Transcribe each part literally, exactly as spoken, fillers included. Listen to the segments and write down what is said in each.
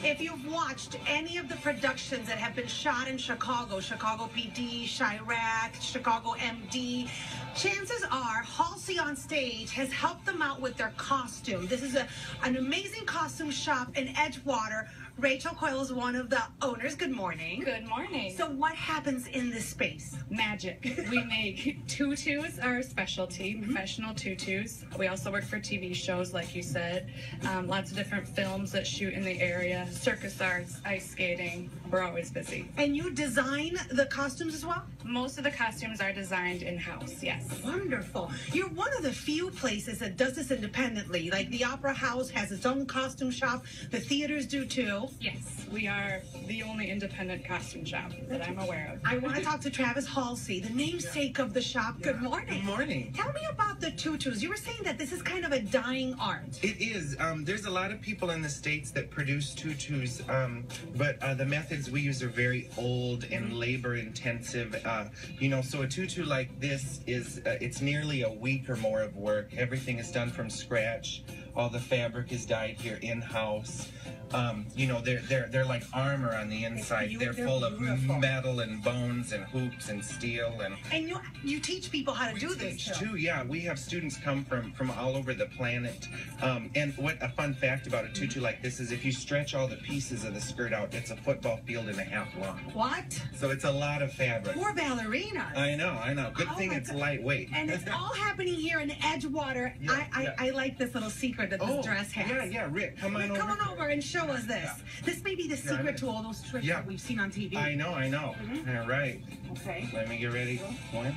If you've watched any of the productions that have been shot in Chicago, Chicago P D, Chirac, Chicago M D, chances are Halsey Onstage has helped them out with their costume. This is a, an amazing costume shop in Edgewater. Rachel Coyle is one of the owners. Good morning. Good morning. So what happens in this space? Magic. We make tutus, our specialty, mm-hmm. professional tutus. We also work for T V shows, like you said. Um, lots of different films that shoot in the area. Circus arts, ice skating. We're always busy. And you design the costumes as well? Most of the costumes are designed in-house, yes. Wonderful. You're one of the few places that does this independently. Like the Opera House has its own costume shop. The theaters do too. Yes, we are the only independent costume shop that I'm aware of. I want to talk to Travis Halsey, the namesake of the shop. Good morning. Good morning. Tell me about the tutus. You were saying that this is kind of a dying art. It is. Um, there's a lot of people in the States that produce tutus, um, but uh, the methods we use are very old and labor-intensive. Uh, you know, so a tutu like this is, uh, it's nearly a week or more of work. Everything is done from scratch. All the fabric is dyed here in-house. Um, you know, they're they're they're like armor on the inside. They're, they're full of beautiful. metal and bones and hoops and steel and. And you you teach people how to we do teach this too. Yeah, we have students come from from all over the planet. Um, and what a fun fact about a tutu like this is, if you stretch all the pieces of the skirt out, it's a football field and a half long. What? So it's a lot of fabric. Poor ballerinas. I know, I know. Good oh thing it's God. lightweight. And it's all happening here in Edgewater. Yeah, I, I, yeah. I like this little secret that this oh, dress has. Yeah, yeah, Rick, come on Rick, over. Come on over and show us this. Yeah. This may be the secret yeah, to all those tricks yeah. that we've seen on T V. I know, I know. Mm-hmm. All right. Okay. Let me get ready. One.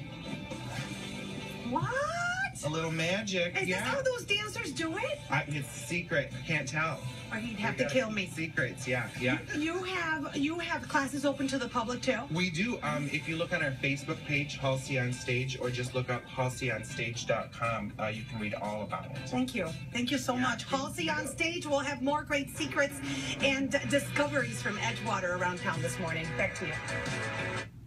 What? A little magic. Is yeah. this how those dancers do it? I, it's a secret. I can't tell. Or you'd have we to kill me. Secrets, yeah, yeah. You have you have classes open to the public too? We do. Um, if you look on our Facebook page, Halsey Onstage, or just look up halsey onstage dot com, uh, you can read all about it. Thank you. Thank you so yeah. much. Halsey Onstage will have more great secrets and discoveries from Edgewater around town this morning. Back to you.